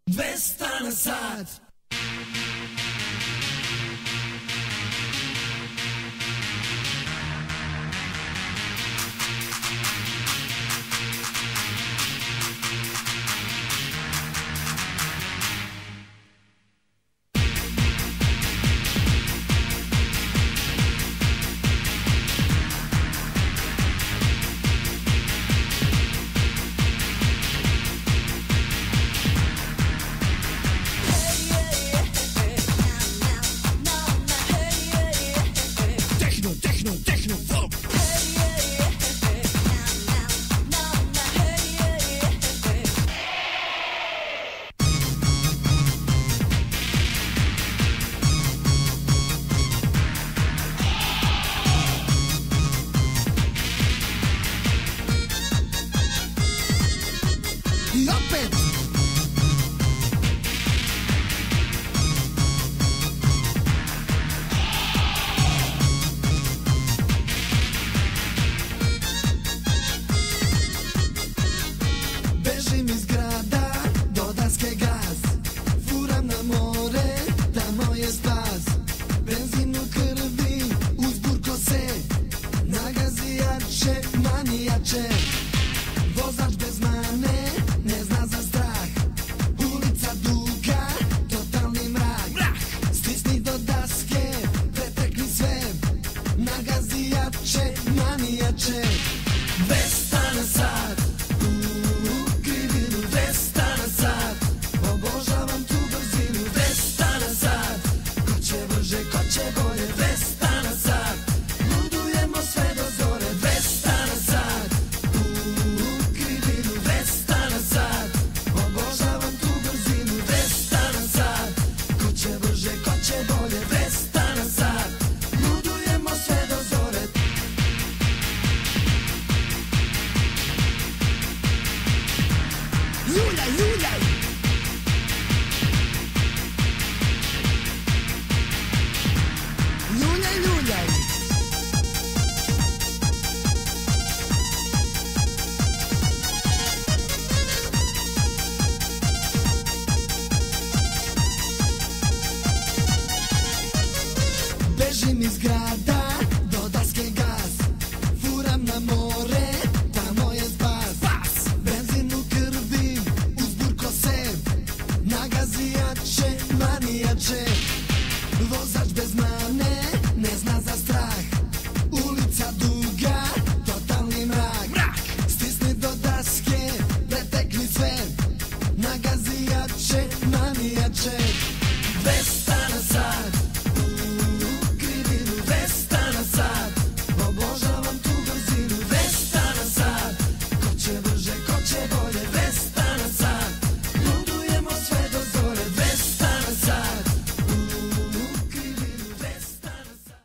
200 na sat. I opet bežim iz grada do Danske gaz, furam na more, tamo je spas. Benzin u krvi, uzburko se, nagazi jače, manje jače. Vozač bez mane, ne zna za strah, ulica duga, totalni mrak. Stisni do daske, pretekni sve, nagazi jače, manje jače. 200 na sat, Krivinu 200 na sat, obožavam tu brzinu. 200 na sat, Ko će brže, ko će bolje. 200 na sat, Ludujemo sve do zore. 200 na sat, Krivinu 200 na sat, obožavam tu brzinu. 200 na sat, Ko će brže, ko će bolje. 200 na sat. Ludujemo sve do zore. Ljuljaj, ljuljaj. Ljuljaj, ljuljaj. Bežim iz grada do Danske gaz, furam na more, tamo je spas. Benzin u krvi, uzburko se, nagazi jače, manje jače. Vozač bez mane, ne zna za strah, ulica duga, totalni mrak. Stisni do daske, pretekni sve, nagazi jače, manje jače. 200 na sat,